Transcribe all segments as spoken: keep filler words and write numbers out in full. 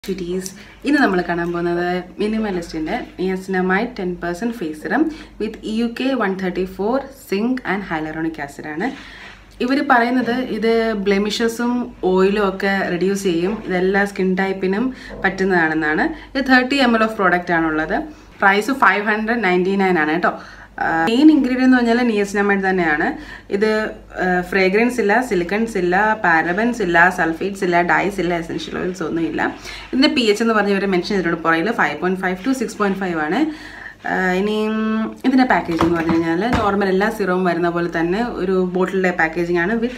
Cuties. In the Namalakanambona, minimalist in it, niacinamide ten percent face serum with E U K one thirty-four, zinc, and hyaluronic acid. If you say this blemishes and oil reduce this skin type in this thirty milliliters of product. Price of five hundred ninety-nine. Uh, main ingredient is niacinamide. This uh, fragrance, silicons, parabens, sulfates, dyes, essential oils. The pH is mentioned five point five to six point five. Uh, this is packaging. Normal serum is bottle packaging with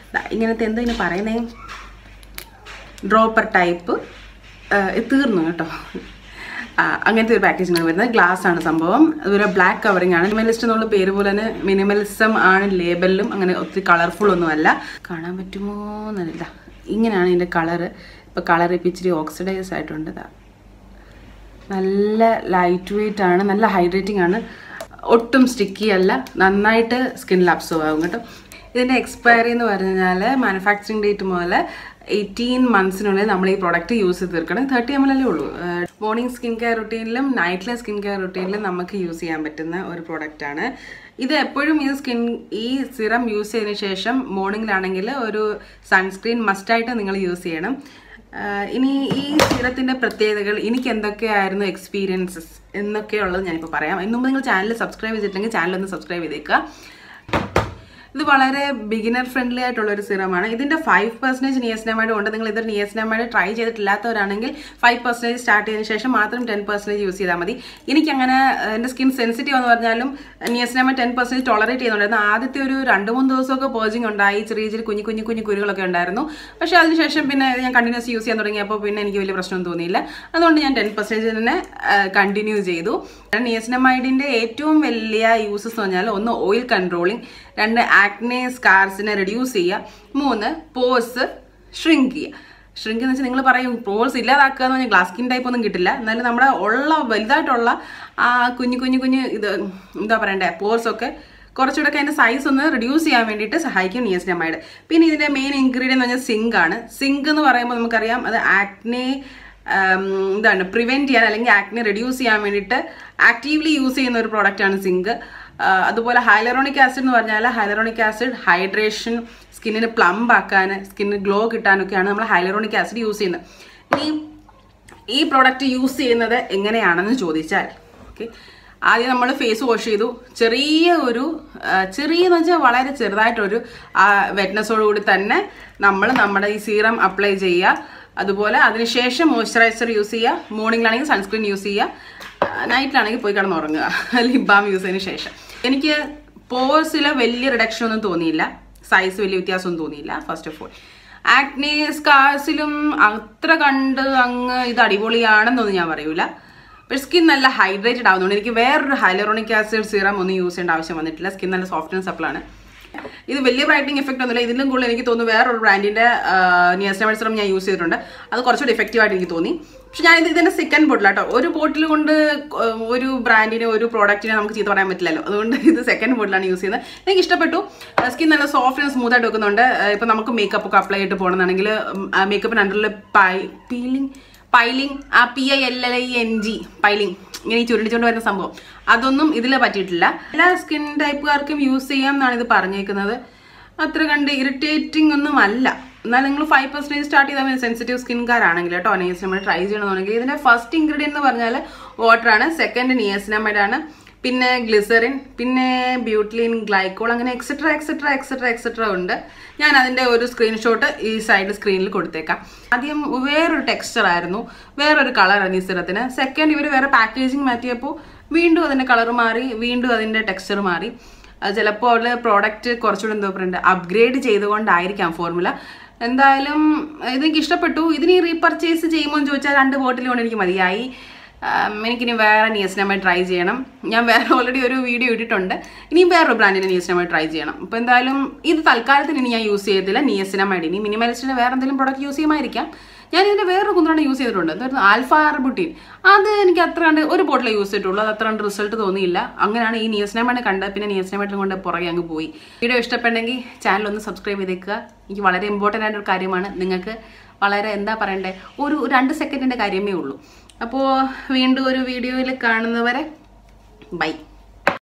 dropper type. Uh, അങ്ങനത്തെ ഒരു packaging ആണ് വരുന്നത് glass ആണ് സംഭവം അതൊരു black covering ആണ് minimalist എന്നുള്ള പേര് പോലെ തന്നെ മിനിമലിസം ആണ് ലേബലിലും അങ്ങനെ ഒത്തിരി കളർഫുൾ ഒന്നും അല്ല കാണാൻ പറ്റുമോ എന്നറിയില്ല ഇങ്ങനെയാണ് ഇതിന്റെ കളർ ഇപ്പോൾ കളർ ഇച്ചിരി ഓക്സിഡൈസ് ആയിട്ടുണ്ട് നല്ല ലൈറ്റ് വെയിറ്റ് ആണ് നല്ല ഹൈഡ്രേറ്റിംഗ് ആണ് ഒട്ടും സ്റ്റിക്കി അല്ല നന്നായിട്ട് സ്കിന്നിൽ അബ്സോർബ് ആവും കേട്ടോ ഇതിന്റെ എക്സ്പയറി എന്ന് പറഞ്ഞാൽ മാനുഫാക്ചറിംഗ് ഡേറ്റ് മുതൽ eighteen months we use product use thirty milliliters morning skincare routine night skincare routine we use this product this is skin serum use morning sunscreen must use ini ee serum പ്രത്യേകതകൾ എനിക്ക് എന്തൊക്കെയായിരുന്നു experiences എന്നൊക്കെ ഉള്ളത് ഞാൻ ഇപ്പോൾ പറയാം ഇന്നും നിങ്ങൾ ചാനൽ സബ്സ്ക്രൈബ് ചെയ്തിട്ടുണ്ടെങ്കിൽ ചാനൽ ഒന്ന് സബ്സ്ക്രൈബ് ചെയ്തേക്കുക This is a beginner friendly serum. This is five percent niacinamide. If you niacinamide try it, five percent start ten percent use it. If skin sensitive, niacinamide ten percent tolerate it. That's why purging but I continuous use it. ten percent continue niacinamide uses oil controlling. And acne scars reduce cheya three pores shrink cheya shrink ennu ningal parayum pores illadakka glass skin type onnum kittilla ennalu nammada ulla validayittulla aa kunju kunju kunju idu endha parayande pores okke korchude kayinde size onnu reduce cheyan vendite sahayikkum niacinamide pinne idinte main ingredient ennu പറഞ്ഞാൽ zinc ആണ് zinc ennu parayumbol namakkariyam adu acne എന്താണ് prevent cheyan allengil acne reduce cheyan vendite actively use cheyyuna oru product aanu zinc അതുപോലെ hyaluronic acid എന്ന് പറഞ്ഞാൽ hyaluronic acid hydration സ്കിന്നിനെ plump ആക്കാൻ സ്കിന്നിന് glow കിട്ടാനൊക്കെയാണ് നമ്മൾ hyaluronic acid യൂസ് ചെയ്യുന്നത് ഇനി ഈ പ്രോഡക്റ്റ് യൂസ് ചെയ്യുന്നത് എങ്ങനെയാണെന്ന് ചോദിച്ചാൽ ഓക്കേ ആദ്യം നമ്മൾ ഫേസ് വാഷ് ചെയ്തു ചെറിയ ഒരു ചെറിയെന്ന് വെച്ചാൽ വളരെ ചെറുതായിട്ട് ഒരു വെറ്റ്നസോട് കൂടി തന്നെ നമ്മൾ നമ്മുടെ ഈ സീറം അപ്ലൈ ചെയ്യുക അതുപോലെ അതിനുശേഷം മോയ്സ്ചറൈസർ യൂസ് ചെയ്യുക മോർണിംഗിലാണെങ്കിൽ സൺസ്ക്രീൻ യൂസ് ചെയ്യുക നൈറ്റിലാണെങ്കിൽ പോയി കിടന്ന് ഉറങ്ങുക ലിപ് ബാം യൂസ് ചെയ്തതിന് ശേഷം എനിക്ക് പോഴ്സിൽ വലിയ റിഡക്ഷൻ ഒന്നും തോന്നിയില്ല സൈസ് വലിയ വ്യത്യാസമൊന്നും തോന്നിയില്ല ഫസ്റ്റ് ഓഫ് ഓൾ ആക്നെ സ്കാർസിലും അത്ര കണ്ട് അങ്ങ് ഇത് അടിപൊളിയാണെന്നൊന്നും ഞാൻ പറയൂല പക്ഷേ സ്കിൻ നല്ല ഹൈഡ്രേറ്റഡ് ആവുന്നുണ്ട് എനിക്ക് വേറൊരു ഹൈലറോണിക് ആസിഡ് സീറം ഒന്നും യൂസ് ചെയ്യേണ്ട ആവശ്യം വന്നിട്ടില്ല സ്കിൻ നല്ല സോഫ്റ്റ് ആൻഡ് സപ്പിളാണ് ഇത് വലിയ ബ്രൈറ്റനിങ് എഫക്റ്റ് ഒന്നുമില്ല ഇതിലും കൂടുതൽ എനിക്ക് തോന്നുന്നു വേറൊരു ബ്രാൻഡിൻ്റെ നിയാസിനമൈഡ് സിറം ഞാൻ യൂസ് ചെയ്തിട്ടുണ്ട് അത് കുറച്ചുകൂടി എഫക്റ്റീവ് ആയിട്ട് എനിക്ക് തോന്നി പക്ഷെ ഞാനിത് ഇതിൻ്റെ സെക്കൻഡ് ബോട്ടിലാട്ടോ ഒരു ബോട്ടിൽ കൊണ്ട് ഒരു ബ്രാൻഡിനെ ഒരു പ്രോഡക്റ്റിനെ നമുക്ക് ചീത്ത പറയാൻ പറ്റില്ലല്ലോ അതുകൊണ്ട് ഇത് സെക്കൻഡ് ബോട്ടിലാണ് യൂസ് ചെയ്യുന്നത് എനിക്ക് ഇഷ്ടപ്പെട്ടു സ്കിൻ നല്ല സോഫ്റ്റ് ആൻഡ് സ്മൂത്ത് ആയിട്ട് വെക്കുന്നുണ്ട് ഇപ്പം നമുക്ക് മേക്കപ്പ് ഒക്കെ അപ്ലൈ ചെയ്തിട്ട് പോകണമെന്നാണെങ്കിൽ മേക്കപ്പിന് അണ്ടറിൽ പൈ പീലിംഗ് പൈലിംഗ് ആ P I L L I N G pilling ഇങ്ങനെ ചുരുണ്ടിച്ചുകൊണ്ട് വരുന്ന സംഭവം അതൊന്നും ഇതിൽ പറ്റിയിട്ടില്ല എല്ലാ സ്കിൻ ടൈപ്പുകാർക്കും യൂസ് ചെയ്യാം എന്നാണ് ഇത് പറഞ്ഞേക്കുന്നത് അത്ര കണ്ട് ഇറിറ്റേറ്റിംഗ് ഒന്നും അല്ല എന്നാൽ നിങ്ങൾ ഫൈവ് പെർസെൻറ്റേജ് സ്റ്റാർട്ട് ചെയ്താൽ സെൻസിറ്റീവ് സ്കിൻകാരാണെങ്കിൽ കേട്ടോ നിയാസിനമൈഡ് ട്രൈ ചെയ്യണമെന്നുണ്ടെങ്കിൽ ഇതിൻ്റെ ഫസ്റ്റ് ഇൻഗ്രീഡിയൻറ്റ് എന്ന് പറഞ്ഞാൽ വാട്ടറാണ് സെക്കൻഡ് നിയാസിനമൈഡ് ആണ് പിന്നെ ഗ്ലിസറിൻ പിന്നെ ബ്യൂട്ടിലിൻ ഗ്ലൈക്കോൾ അങ്ങനെ എക്സെട്ര എക്സെട്ര എക്സെട്ര എക്സെട്ര ഉണ്ട് ഞാൻ അതിൻ്റെ ഒരു സ്ക്രീൻഷോട്ട് ഈ സൈഡ് സ്ക്രീനിൽ കൊടുത്തേക്കാം ആദ്യം വേറൊരു ടെക്സ്ചർ ആയിരുന്നു വേറൊരു കളറാണ് ഈ സിറത്തിന് സെക്കൻഡ് ഇവർ വേറെ പാക്കേജിങ് മാറ്റിയപ്പോൾ വീണ്ടും അതിൻ്റെ കളർ മാറി വീണ്ടും അതിൻ്റെ ടെക്സ്ചർ മാറി ചിലപ്പോൾ പ്രോഡക്റ്റ് കുറച്ചുകൂടെ എന്താ പറയുക അപ്ഗ്രേഡ് ചെയ്തുകൊണ്ടായിരിക്കാം ഫോർമുല എന്തായാലും ഇതെനിക്ക് ഇഷ്ടപ്പെട്ടു ഇതിന് റീപർച്ചേസ് ചെയ്യുമ്പോൾ എന്ന് ചോദിച്ചാൽ രണ്ട് ബോട്ടിൽ കൊണ്ട് എനിക്ക് മതിയായി എനിക്കിനി വേറെ നിയാസിനമൈഡ് ട്രൈ ചെയ്യണം ഞാൻ വേറെ ഓൾറെഡി ഒരു വീഡിയോ ഇട്ടിട്ടുണ്ട് ഇനിയും വേറൊരു ബ്രാൻഡിൻ്റെ നിയാസിനമൈഡ് ട്രൈ ചെയ്യണം അപ്പോൾ എന്തായാലും ഇത് തൽക്കാലത്തിന് ഇനി ഞാൻ യൂസ് ചെയ്യത്തില്ല നിയാസിനമൈഡ് ഇനി മിനിമലിസ്റ്റിൻ്റെ വേറെ എന്തെങ്കിലും പ്രോഡക്റ്റ് യൂസ് ചെയ്യുമായിരിക്കാം ഞാൻ ഇതിൻ്റെ വേറൊരു കുന്ത്രാണ് യൂസ് ചെയ്തിട്ടുണ്ട് എന്തായിരുന്നു ആൽഫ ആർബുട്ടീൻ അത് എനിക്ക് അത്ര കണ്ട് ഒരു ബോട്ടിലേ യൂസ് ചെയ്തിട്ടുള്ളൂ അത് അത്ര കണ്ട് റിസൾട്ട് തോന്നിയില്ല അങ്ങനെയാണ് ഈ നിയാസിനമൈഡ് കണ്ടത് പിന്നെ നിയാസിനമൈഡിനെ കൊണ്ട് പുറകെ അങ്ങ് പോയി വീഡിയോ ഇഷ്ടപ്പെട്ടെങ്കിൽ ചാനൽ ഒന്ന് സബ്സ്ക്രൈബ് ചെയ്തേക്കുക എനിക്ക് വളരെ ഇമ്പോർട്ടൻ്റ് ആയിട്ടൊരു കാര്യമാണ് നിങ്ങൾക്ക് വളരെ എന്താ പറയണ്ടേ ഒരു രണ്ട് സെക്കൻഡിൻ്റെ കാര്യമേ ഉള്ളൂ. അപ്പോൾ വീണ്ടും ഒരു വീഡിയോയിൽ കാണുന്നവരെ ബൈ.